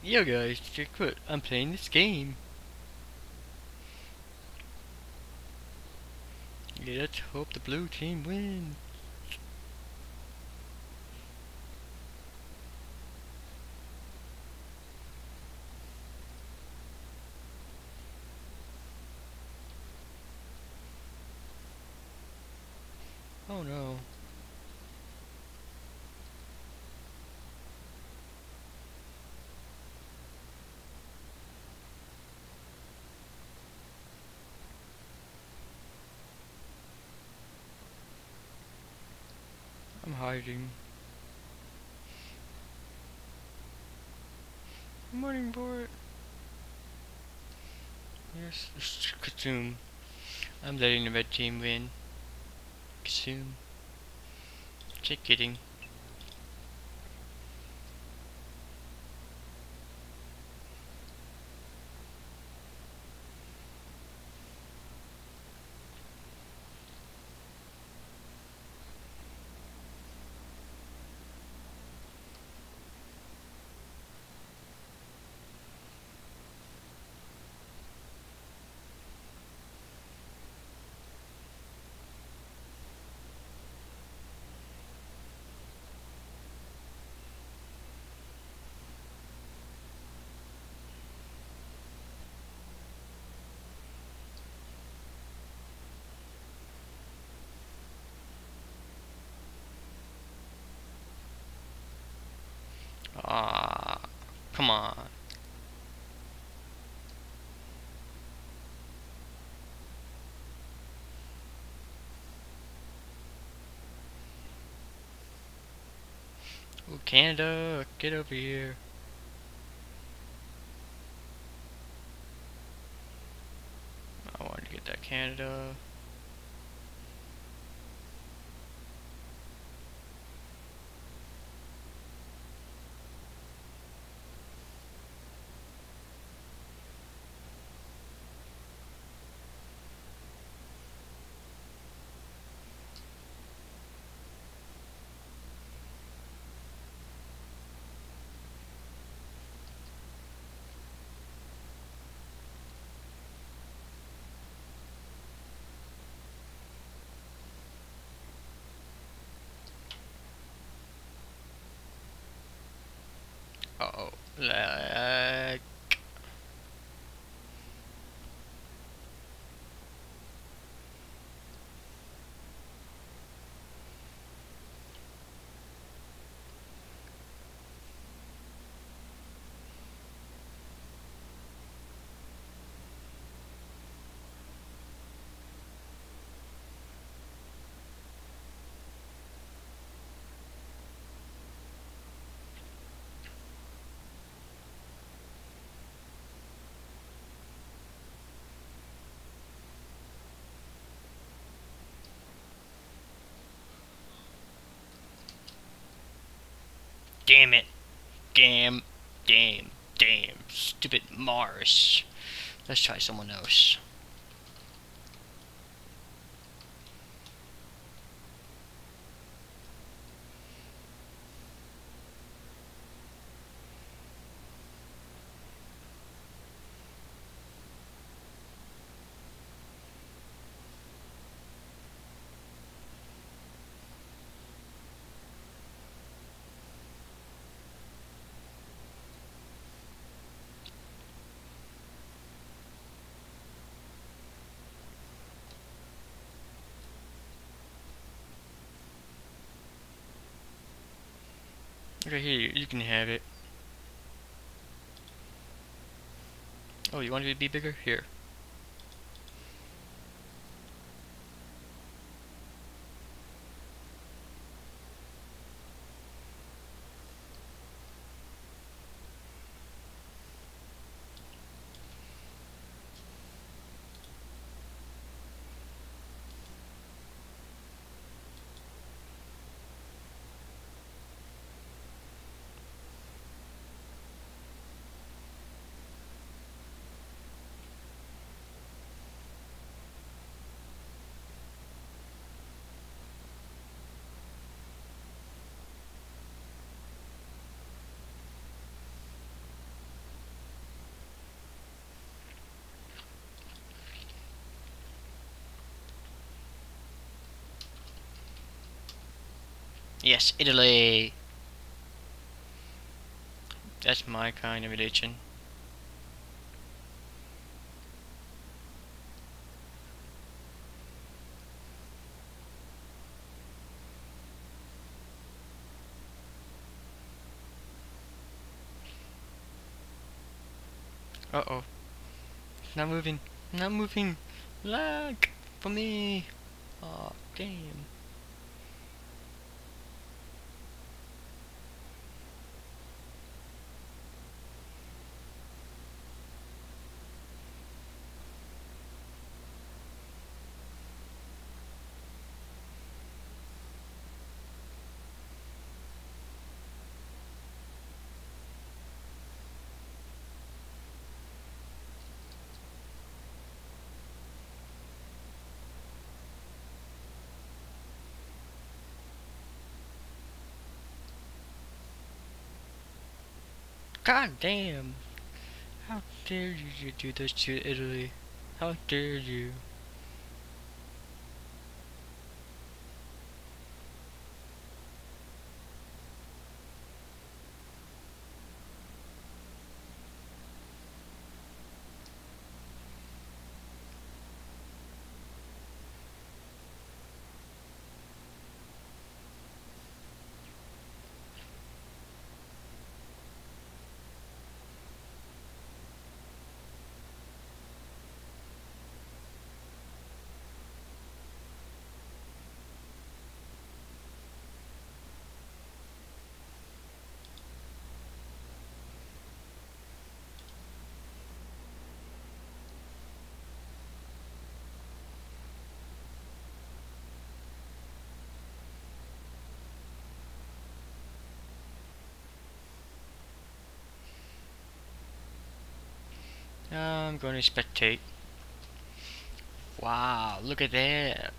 Yo guys, check what I'm playing this game. Yeah, let's hope the blue team wins. Oh no. I'm hiding. Morning board. Yes, it's consume. I'm letting the red team win. Consume. Check getting. Ah, come on. Oh, Canada, get over here. I wanted to get that Canada. Uh oh. Lag. Damn it. Damn. Damn. Damn. Stupid Mars. Let's try someone else. Okay, here, you can have it. Oh, you want it to be bigger? Here. Yes, Italy. That's my kind of religion. Uh-oh. Not moving. Not moving. Lag for me. Oh, damn. God damn. How dare you do this to Italy? How dare you? I'm going to spectate. Wow, look at that.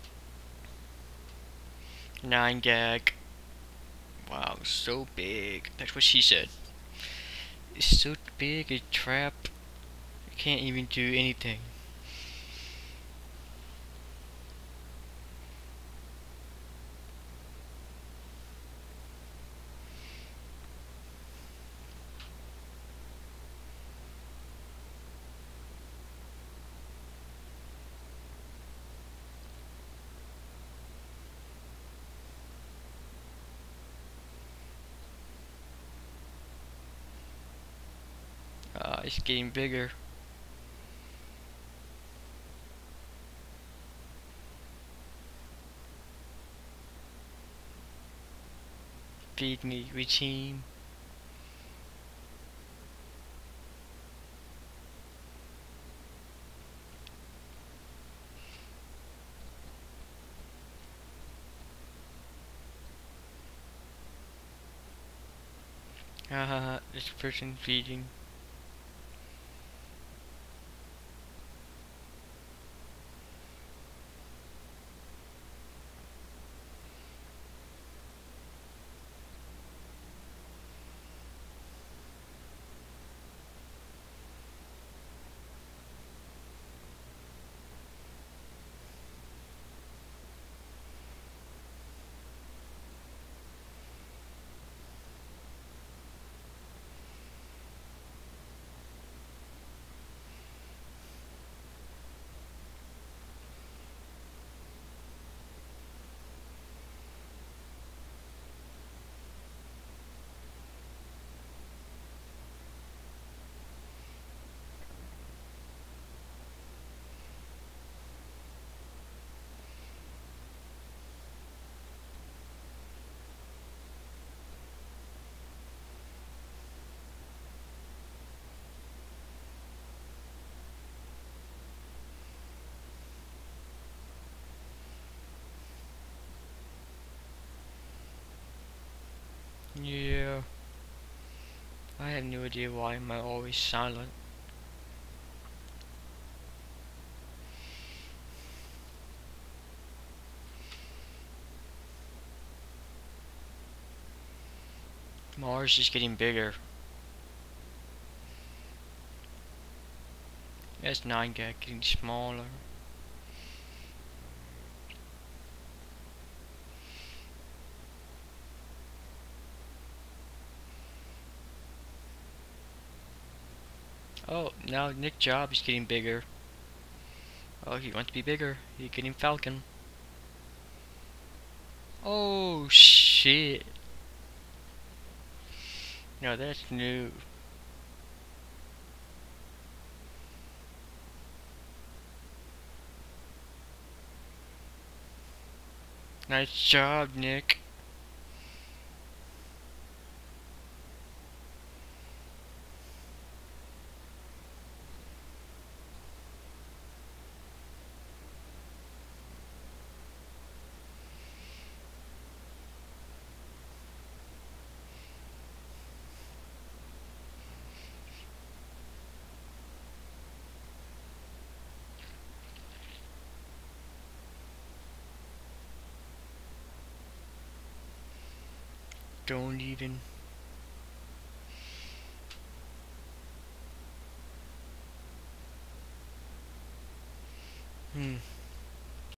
9 gag. Wow, so big. That's what she said. It's so big, a trap. You can't even do anything. It's getting bigger. Feed me routine. This person feeding. Yeah. I have no idea why am I always silent. Mars is getting bigger. That's 9 gag getting smaller. Oh, now Nick Job is getting bigger. Oh, he wants to be bigger. He's getting Falcon. Oh, shit. No, that's new. Nice job, Nick. Don't even. Hmm.